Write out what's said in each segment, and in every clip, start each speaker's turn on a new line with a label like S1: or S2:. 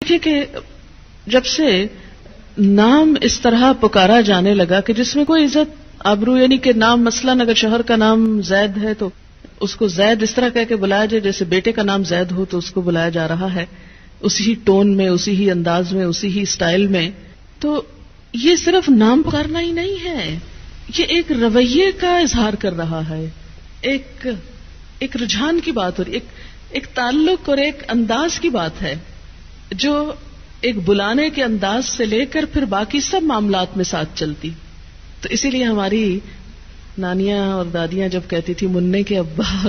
S1: کہ جب سے نام اس طرح پکارا جانے لگا کہ جس میں کوئی عزت آبرو، یعنی کہ نام مثلاً اگر شوہر کا نام زید ہے تو اس کو زید اس طرح کہہ کے بلایا جائے جیسے بیٹے کا نام زید ہو تو اس کو بلایا جا رہا ہے، اسی ہی ٹون میں، اسی ہی انداز میں، اسی ہی سٹائل میں. تو یہ صرف نام پکارنا ہی نہیں ہے، یہ ایک رویے کا اظہار کر رہا ہے، ایک رجحان کی بات ہو رہی، ایک تعلق اور ایک انداز کی بات ہے جو ایک بلانے کے انداز سے لے کر پھر باقی سب معاملات میں ساتھ چلتی. تو اسی لیے ہماری نانیاں اور دادیاں جب کہتی تھی مننے کے ابا اور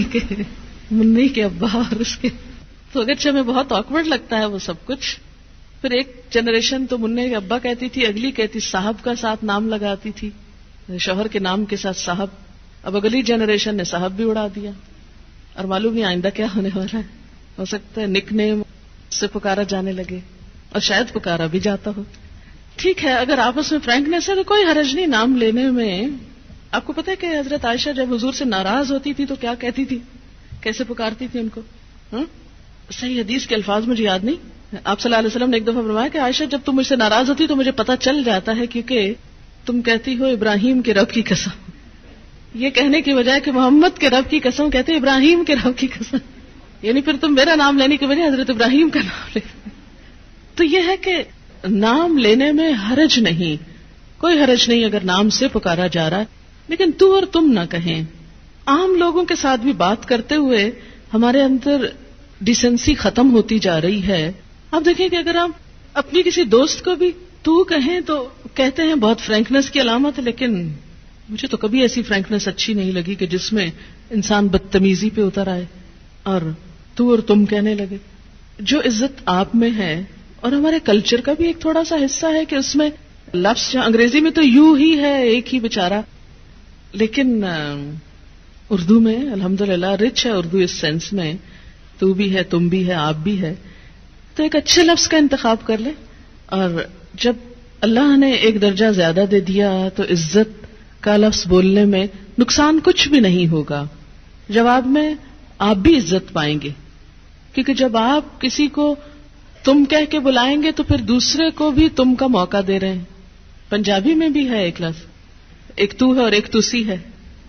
S1: منی کے ابا اور اس کے، تو اگرچہ ہمیں بہت آکورڈ لگتا ہے وہ سب کچھ. پھر ایک جنریشن تو مننے کے ابا کہتی تھی، اگلی کہتی صاحب کا ساتھ نام لگاتی تھی، شوہر کے نام کے ساتھ صاحب. اب اگلی جنریشن نے صاحب بھی اڑا دیا، اور معلوم نہیں آئندہ کیا ہونے والا ہے. ہو سکتا ہے نک نیم سے پکارا جانے لگے، اور شاید پکارا بھی جاتا ہو. ٹھیک ہے، اگر آپس میں فرینکنیس ہے تو کوئی حرج نہیں نام لینے میں. آپ کو پتا ہے کہ حضرت عائشہ جب حضور سے ناراض ہوتی تھی تو کیا کہتی تھی، کیسے پکارتی تھی ان کو؟ صحیح حدیث کے الفاظ مجھے یاد نہیں. آپ صلی اللہ علیہ وسلم نے ایک دفعہ فرمایا کہ عائشہ جب تم مجھ سے ناراض ہوتی تو مجھے پتا چل جاتا ہے، کیونکہ تم کہتی ہو ابراہیم کے رب کی قسم. یہ کہنے کی بجائے کہ محمد کے رب کی قسم کہتے ابراہیم کے رب کی قسم، یعنی پھر تم میرا نام لینے کی بجائے حضرت ابراہیم کا نام لے. تو یہ ہے کہ نام لینے میں حرج نہیں، کوئی حرج نہیں اگر نام سے پکارا جا رہا ہے، لیکن تو اور تم نہ کہیں. عام لوگوں کے ساتھ بھی بات کرتے ہوئے ہمارے اندر ڈیسنسی ختم ہوتی جا رہی ہے. آپ دیکھیں کہ اگر آپ اپنی کسی دوست کو بھی تو کہیں تو کہتے ہیں بہت فرینکنیس کی علامت ہے، لیکن مجھے تو کبھی ایسی فرینکنیس اچھی نہیں لگی کہ جس میں انسان بدتمیزی پہ اتر آئے اور تو اور تم کہنے لگے. جو عزت آپ میں ہے اور ہمارے کلچر کا بھی ایک تھوڑا سا حصہ ہے کہ اس میں لفظ انگریزی میں تو یو ہی ہے، ایک ہی بیچارہ، لیکن اردو میں الحمدللہ رچ ہے اردو اس سینس میں، تو بھی ہے، تم بھی ہے، آپ بھی ہے. تو ایک اچھے لفظ کا انتخاب کر لے، اور جب اللہ نے ایک درجہ زیادہ دے دیا تو عزت کا لفظ بولنے میں نقصان کچھ بھی نہیں ہوگا. جواب میں آپ بھی عزت پائیں گے، کیونکہ جب آپ کسی کو تم کہہ کے بلائیں گے تو پھر دوسرے کو بھی تم کا موقع دے رہے ہیں. پنجابی میں بھی ہے ایک لفظ، ایک تو ہے اور ایک تسی ہے.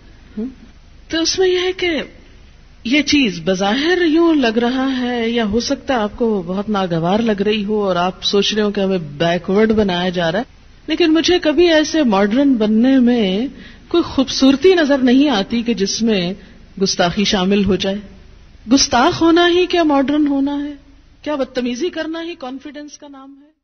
S1: تو اس میں یہ ہے کہ یہ چیز بظاہر یوں لگ رہا ہے، یا ہو سکتا ہے آپ کو بہت ناگوار لگ رہی ہو اور آپ سوچ رہے ہو کہ ہمیں بیکورڈ بنایا جا رہا ہے، لیکن مجھے کبھی ایسے ماڈرن بننے میں کوئی خوبصورتی نظر نہیں آتی کہ جس میں گستاخی شامل ہو جائے. گستاخ ہونا ہی کیا ماڈرن ہونا ہے؟ کیا بدتمیزی کرنا ہی کانفیڈنس کا نام ہے؟